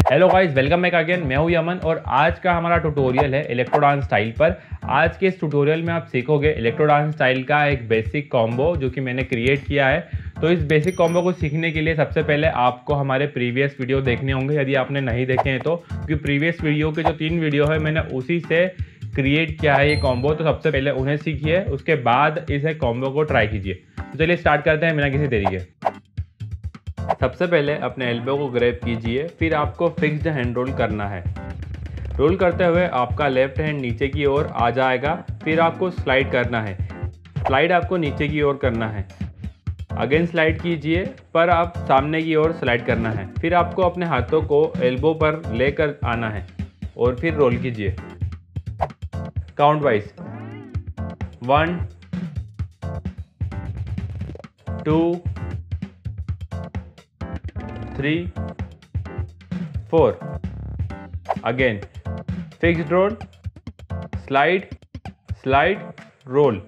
Hello guys, welcome back again. मैं हूं Yemen और आज का हमारा ट्यूटोरियल है इलेक्ट्रो डांस स्टाइल पर। आज के इस ट्यूटोरियल में आप सीखोगे इलेक्ट्रो डांस स्टाइल का एक बेसिक कॉम्बो जो कि मैंने क्रिएट किया है। तो इस बेसिक कॉम्बो को सीखने के लिए सबसे पहले आपको हमारे प्रीवियस वीडियो देखने होंगे यदि आपने नहीं देखे हैं तो, क्योंकि प्रीवियस वीडियो के जो 3 वीडियो है मैंने उसी से क्रिएट किया है ये कॉम्बो। तो सबसे पहले उन्हें सीखिए, उसके बाद इस कॉम्बो को ट्राई कीजिए। तो चलिए स्टार्ट करते हैं बिना किसी देरी के। सबसे पहले अपने एल्बो को ग्रैब कीजिए, फिर आपको फिक्स्ड हैंड रोल करना है। रोल करते हुए आपका लेफ्ट हैंड नीचे की ओर आ जाएगा, फिर आपको स्लाइड करना है। स्लाइड आपको नीचे की ओर करना है। अगेन स्लाइड कीजिए, पर आप सामने की ओर स्लाइड करना है। फिर आपको अपने हाथों को एल्बो पर लेकर आना है और फिर रोल कीजिए count wise. 1 2 3 4। Again fixed roll, slide slide roll.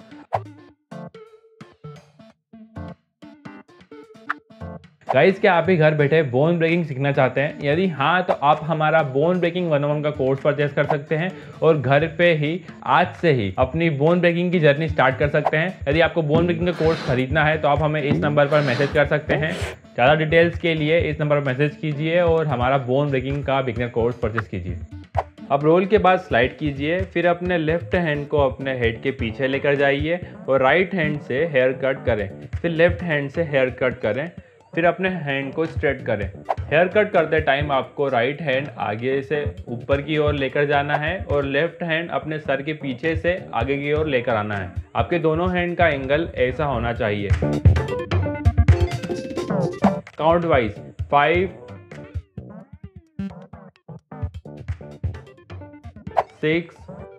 Guys, क्या आप ही घर बैठे बोन ब्रेकिंग सीखना चाहते हैं? यदि हाँ, तो आप हमारा बोन ब्रेकिंग 101 का कोर्स परचेस कर सकते हैं और घर पे ही आज से ही अपनी बोन ब्रेकिंग की जर्नी स्टार्ट कर सकते हैं। यदि आपको बोन ब्रेकिंग का कोर्स खरीदना है तो आप हमें इस नंबर पर मैसेज कर सकते हैं। ज़्यादा डिटेल्स के लिए इस नंबर पर मैसेज कीजिए और हमारा बोन ब्रेकिंग का बिगिनर कोर्स परचेस कीजिए। अब रोल के बाद स्लाइड कीजिए, फिर अपने लेफ्ट हैंड को अपने हेड के पीछे लेकर जाइए और राइट हैंड से हेयर कट करें। फिर लेफ्ट हैंड से हेयर कट करें, फिर अपने हैंड को स्ट्रेट करें। हेयर कट करते टाइम आपको राइट हैंड आगे से ऊपर की ओर लेकर जाना है और लेफ्ट हैंड अपने सर के पीछे से आगे की ओर लेकर आना है। आपके दोनों हैंड का एंगल ऐसा होना चाहिए। Count wise 5 6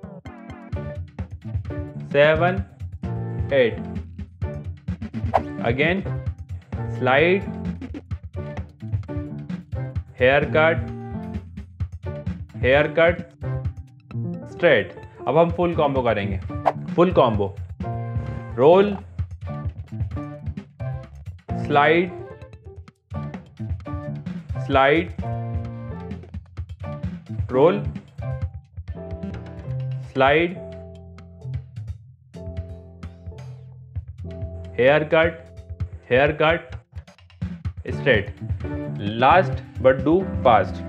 7 8। Again slide, hair cut, straight. अब हम फुल कॉम्बो करेंगे। Full combo roll, slide slide roll, slide, hair cut, straight. Last but do fast.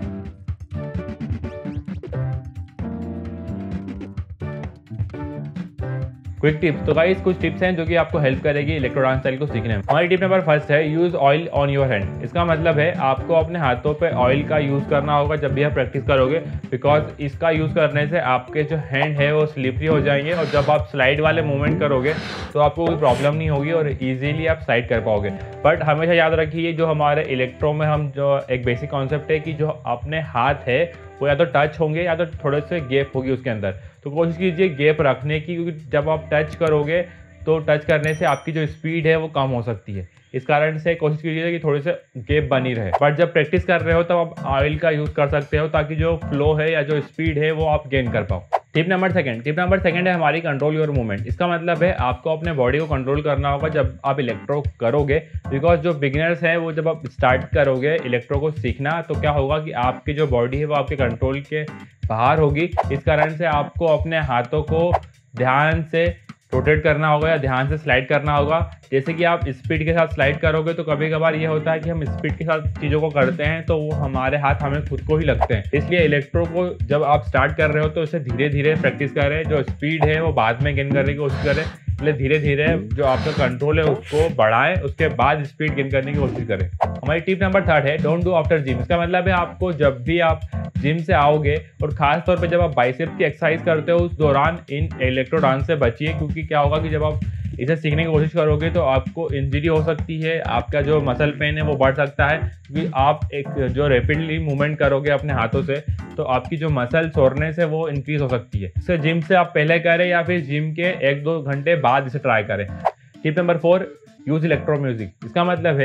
Quick tips. तो गाइस, कुछ टिप्स हैं जो कि आपको हेल्प करेगी इलेक्ट्रो डांस स्टाइल को सीखने में। हमारी टिप नंबर फर्स्ट है use oil on your hand. इसका मतलब है आपको अपने हाथों पे ऑयल का यूज करना होगा जब भी आप प्रैक्टिस करोगे, बिकॉज इसका यूज करने से आपके जो हैंड है वो स्लिपरी हो जाएंगे और जब आप स्लाइड वाले मूवमेंट करोगे तो आपको कोई प्रॉब्लम नहीं होगी और इजीली आप स्लाइड कर पाओगे। बट हमेशा याद रखिए, जो हमारे इलेक्ट्रो में हम जो एक बेसिक कॉन्सेप्ट है कि जो अपने हाथ है वो या तो टच होंगे या तो थोड़े से गैप होगी उसके अंदर। तो कोशिश कीजिए गैप रखने की, क्योंकि जब आप टच करोगे तो टच करने से आपकी जो स्पीड है वो कम हो सकती है। इस कारण से कोशिश कीजिए कि थोड़े से गैप बनी रहे। बट जब प्रैक्टिस कर रहे हो तब आप ऑयल का यूज़ कर सकते हो ताकि जो फ्लो है या जो स्पीड है वो आप गेन कर पाओ। टिप नंबर सेकंड है हमारी कंट्रोल योर मूवमेंट। इसका मतलब है आपको अपने बॉडी को कंट्रोल करना होगा जब आप इलेक्ट्रो करोगे, बिकॉज जो बिगिनर्स हैं वो जब आप स्टार्ट करोगे इलेक्ट्रो को सीखना तो क्या होगा कि आपकी जो बॉडी है वो आपके कंट्रोल के बाहर होगी। इस कारण से आपको अपने हाथों को ध्यान से रोटेट करना होगा या ध्यान से स्लाइड करना होगा। जैसे कि आप स्पीड के साथ स्लाइड करोगे तो कभी कभार ये होता है कि हम स्पीड के साथ चीज़ों को करते हैं तो वो हमारे हाथ हमें खुद को ही लगते हैं। इसलिए इलेक्ट्रो को जब आप स्टार्ट कर रहे हो तो उसे धीरे धीरे प्रैक्टिस करें। जो स्पीड है वो बाद में गेन करने की कोशिश करें, इसलिए धीरे धीरे जो आपका कंट्रोल है उसको बढ़ाएं, उसके बाद स्पीड गेन करने की कोशिश करें। हमारी टिप नंबर 3 है डोंट डू आफ्टर जिम। इसका मतलब है आपको जब भी आप जिम से आओगे और खास तौर पे जब आप बाइसेप की एक्सरसाइज करते हो उस दौरान इन इलेक्ट्रो डांस से बचिए, क्योंकि क्या होगा कि जब आप इसे सीखने की कोशिश करोगे तो आपको इंजरी हो सकती है, आपका जो मसल पेन है वो बढ़ सकता है, क्योंकि आप एक जो रैपिडली मूवमेंट करोगे अपने हाथों से तो आपकी जो मसल छोड़ने से वो इंक्रीज हो सकती है। इसे जिम से आप पहले करें या फिर जिम के 1-2 घंटे बाद इसे ट्राई करें। Tip number 4 use electro music. इसका मतलब है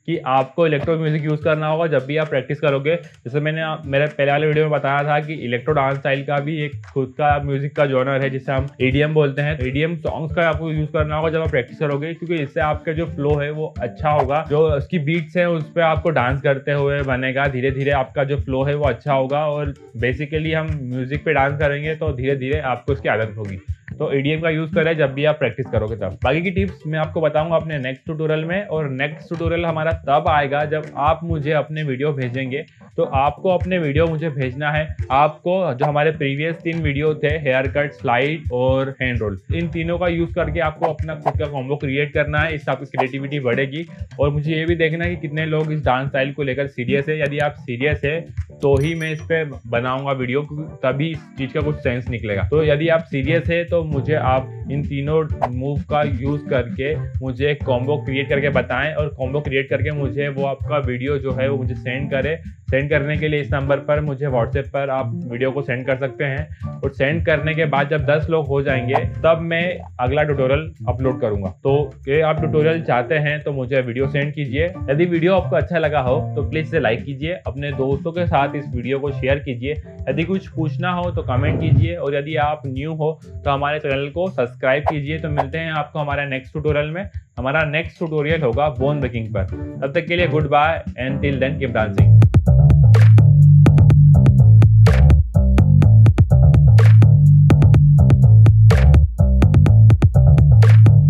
कि आपको इलेक्ट्रो म्यूजिक यूज करना होगा जब भी आप प्रैक्टिस करोगे। जैसे मैंने मेरे पहले वाले वीडियो में बताया था कि इलेक्ट्रो डांस स्टाइल का भी एक खुद का म्यूजिक का जॉनर है जिसे हम EDM बोलते हैं। EDM सॉन्ग्स का आपको यूज करना होगा जब आप प्रैक्टिस करोगे, क्योंकि इससे आपका जो फ्लो है वो अच्छा होगा, जो उसकी बीट्स है उस पर आपको डांस करते हुए बनेगा। धीरे धीरे आपका जो फ्लो है वो अच्छा होगा और बेसिकली हम म्यूजिक पे डांस करेंगे तो धीरे धीरे आपको इसकी आदत होगी। तो EDM का यूज करें जब भी आप प्रैक्टिस करोगे तब। बाकी की टिप्स मैं आपको बताऊंगा अपने नेक्स्ट ट्यूटोरियल में, और नेक्स्ट ट्यूटोरियल हमारा तब आएगा जब आप मुझे अपने वीडियो भेजेंगे। तो आपको अपने वीडियो मुझे भेजना है। आपको जो हमारे प्रीवियस 3 वीडियो थे, हेयर कट, स्लाइड और हैंड रोल, इन तीनों का यूज करके आपको अपना खुद का कॉम्बो क्रिएट करना है। इससे आपकी क्रिएटिविटी बढ़ेगी। और मुझे ये भी देखना है कि कितने लोग इस डांस स्टाइल को लेकर सीरियस है। यदि आप सीरियस है तो ही मैं इस पे बनाऊंगा वीडियो, तभी इस चीज का कुछ सेंस निकलेगा। तो यदि आप सीरियस है तो मुझे आप इन तीनों मूव का यूज करके मुझे एक कॉम्बो क्रिएट करके बताएं, और कॉम्बो क्रिएट करके मुझे वो आपका वीडियो जो है वो मुझे सेंड करें। सेंड करने के लिए इस नंबर पर मुझे व्हाट्सएप पर आप वीडियो को सेंड कर सकते हैं, और सेंड करने के बाद जब 10 लोग हो जाएंगे तब मैं अगला ट्यूटोरियल अपलोड करूंगा। तो ये आप ट्यूटोरियल चाहते हैं तो मुझे वीडियो सेंड कीजिए। यदि वीडियो आपको अच्छा लगा हो तो प्लीज इसे लाइक कीजिए, अपने दोस्तों के साथ इस वीडियो को शेयर कीजिए। यदि कुछ पूछना हो तो कमेंट कीजिए, और यदि आप न्यू हो तो हमारे चैनल को सब्सक्राइब कीजिए। तो मिलते हैं आपको हमारे नेक्स्ट ट्यूटोरियल में। हमारा नेक्स्ट ट्यूटोरियल होगा बोन ब्रेकिंग पर। तब तक के लिए good bye and till then keep dancing.